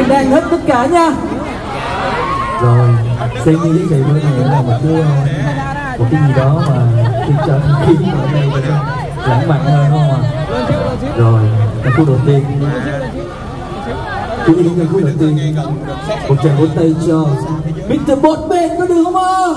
mình đang hết tất cả nha. Rồi, xem như cái kỳ bữa này là một cái gì đó mà khiến cho khí ở đây lãng mạn hơn không ạ? Rồi, ca khúc đầu tiên. Cũng như ca khúc đầu tiên, một tràng vỗ tay cho Mr. Bột Bền có được không ạ?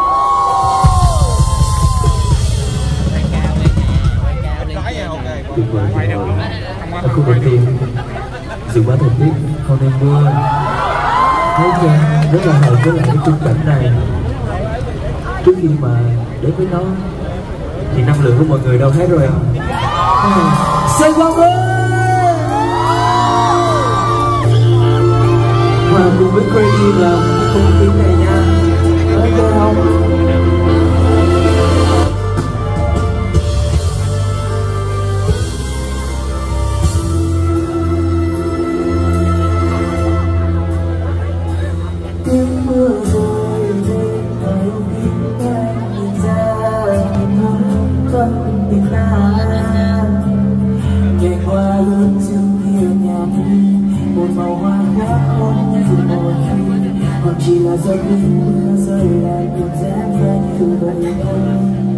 Tuyệt vời, tuyệt vời. Ca khúc đầu tiên, dự báo thời tiết không nên mưa. Thấy chưa, rất là hợp với lại cái khung cảnh này. Trước khi mà đến với nó thì năng lượng của mọi người đâu hết rồi à? Sài Gòn ơi! Và cùng với Crazy là cái không khí này nha. Thấy chưa không? Tiếng mưa rơi lên thấy tim em nhìn ra con tình ta nhảy qua hướng dương kia nhạt một màu hoa khác hôn như một khi còn chỉ là giọt mưa rơi lại cùng dáng ra như vậy thôi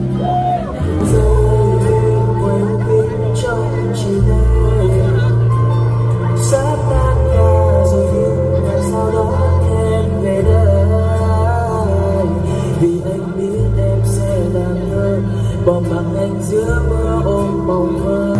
rơi lên quên kính trong chiều đêm sát tan nhà rồi nhưng ngày sau đó em về đây vì anh biết em sẽ làm ngơ bỏ mặc anh giữa mưa ôm mộng mơ.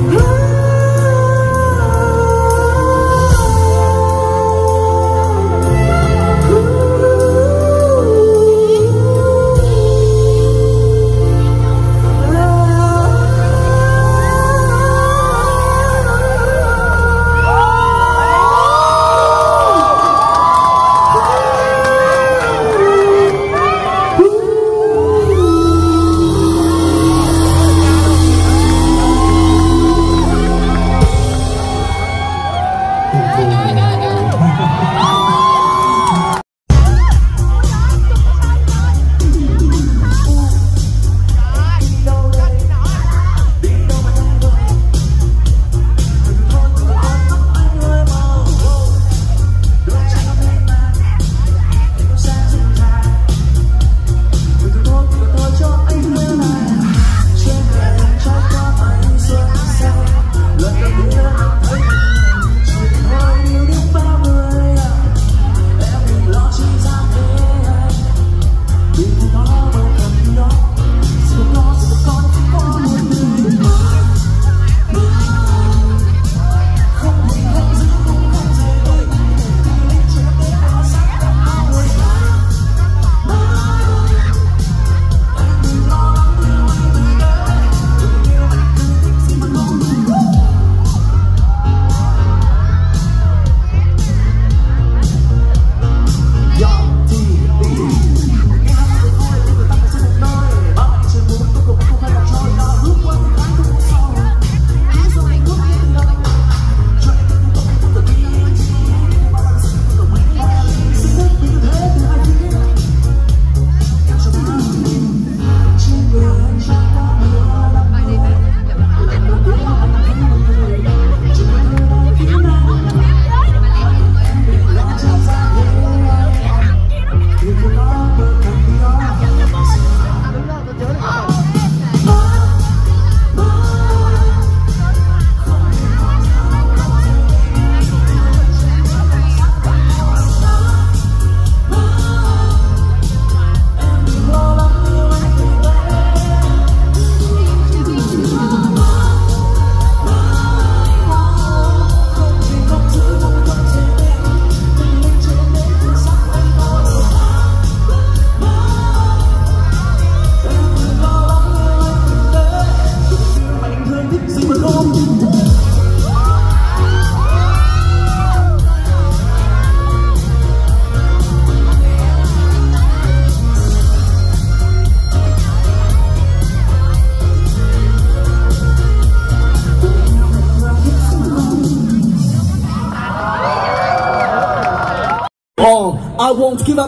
I won't give up.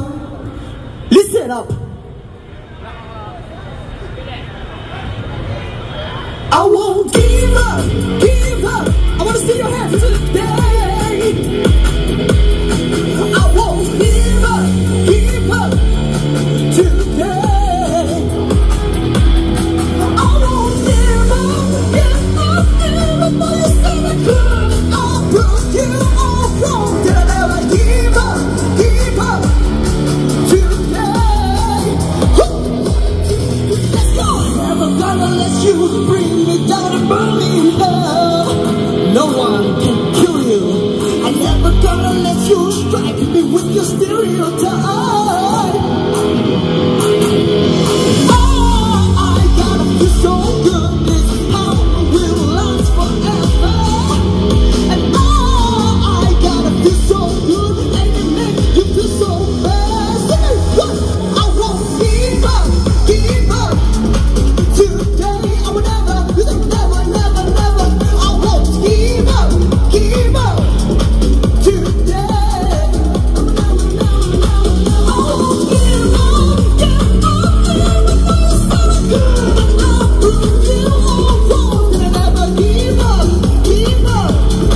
Listen up. I won't give up, give up. I want to see your hands today. gonna let you strike me with your stereotype. I gotta feel so good, this how will last forever. And I gotta feel so good, and it makes you feel so bad. I won't give up, give up. Today I will never, you think never, never, never. I won't give up, give up. Today I will never, never, never, never. I won't give up, give up. Even though you sound good, I'll prove you all wrong. That I never give up, give up.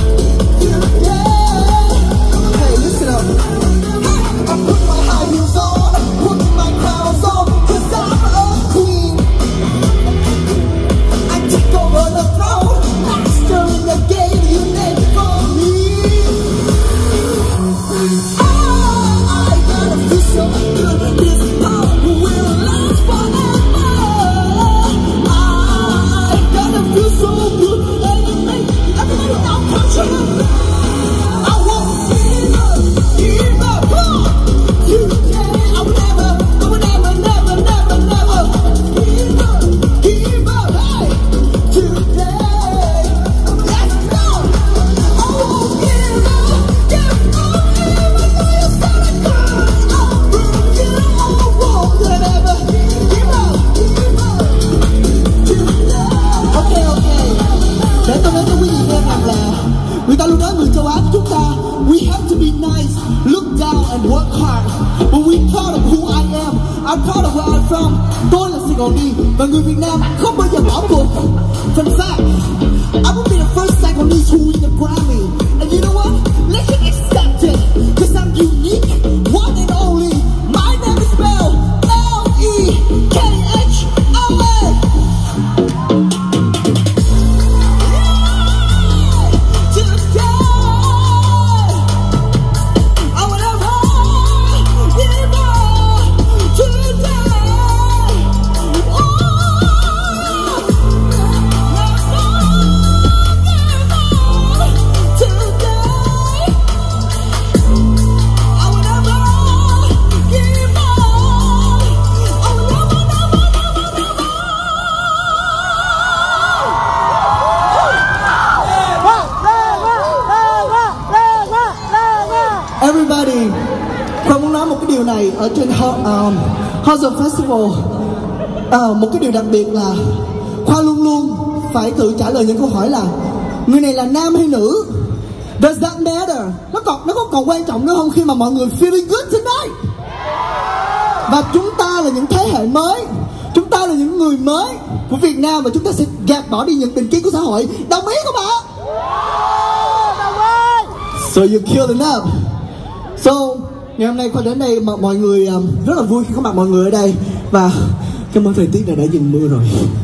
Today. Hey, listen up. I put my high heels on, put my crowns on, 'cause I'm a queen. I take over the throne, master in the game you made for me. I gotta feel so good, this power will last forever. I gotta feel so good, and it makes everybody now control. I won't give up, give up. Today I will never, never, never, never, never give up, give up. Hey, today, let's go. I won't give up, give up. Even though you sound good, I'll prove you all wrong. That I never give up, give up. Today. Ok. Để tôi nói cho quý vị nghe rằng là người ta luôn nói người châu Á của chúng ta, we have to be nice, look down and work hard. But we proud of who I am. I'm proud of where I'm from. Tôi là SaigonDaily và người Việt Nam không bao giờ bỏ cuộc. In fact, I will be the first Saigonese who win the Grammy. And you know what? Let it accept it, 'cause I'm unique, one and only. My name is spelled LEKHOA. Everybody, Khoa muốn nói một cái điều này ở trên HOZO Festival. Một cái điều đặc biệt là Khoa luôn luôn phải tự trả lời những câu hỏi là người này là nam hay nữ. Does that matter? Nó có còn quan trọng nữa không khi mà mọi người feeling good tonight? Và chúng ta là những thế hệ mới, chúng ta là những người mới của Việt Nam và chúng ta sẽ gạt bỏ đi những định kiến của xã hội. Đồng ý không ạ? Đồng ý. So you killed enough. So ngày hôm nay Khoa đến đây mà mọi người rất là vui khi có mặt mọi người ở đây và cảm ơn thời tiết đã dừng mưa rồi.